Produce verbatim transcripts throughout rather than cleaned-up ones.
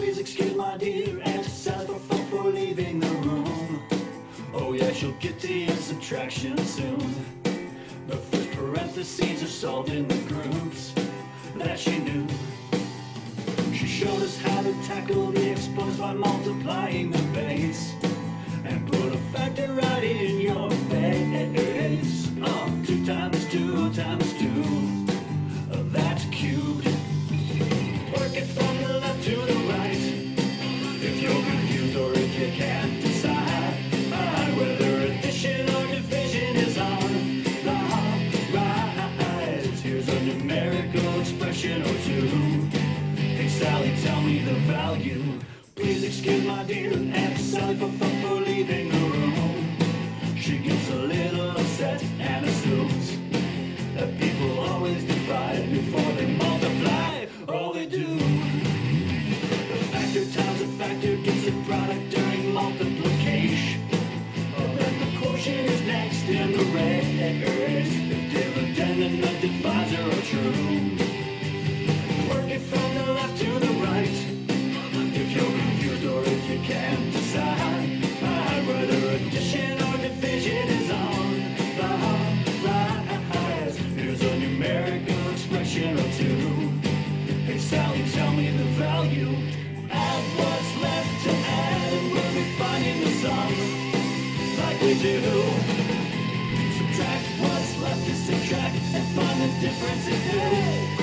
Please excuse my dear Aunt Sally for, for, for leaving the room. Oh yeah, she'll get to your subtraction soon. The first parentheses are solved in the groups that she knew. She showed us how to tackle the exposed by multiplying the base and put a factor right in your face. Uh, two times two times two, uh, that's cubed. Work it from the left to the right. If you're confused or if you can't decide uh, whether addition or division is on the rise, here's a numerical expression or two. Hey Sally, tell me the value. Please excuse my dear Aunt Sally for, for, for leaving the room. She gets a little upset and assumes that people always divide before they multiply. Oh, they do. The factor times a factor gets a product during multiplication. Oh, then the quotient is next in the race. The dividend and the divisor are true. Work it from the left to the right. If you're confused or if you can't decide uh, whether addition or division is on the rise, here's a numerical expression or two. Hey Sally, tell me the value. Add what's left to add and we'll be finding the sum like we do. Subtract what's left to subtract and find the differences due.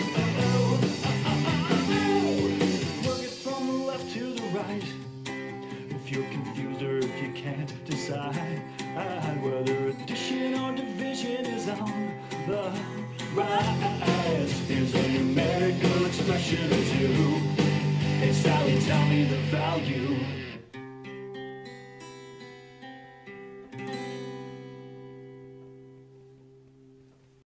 If you're confused or if you can't decide uh, whether addition or division is on the rise, here's a numerical expression or two. Hey Sally, tell me the value.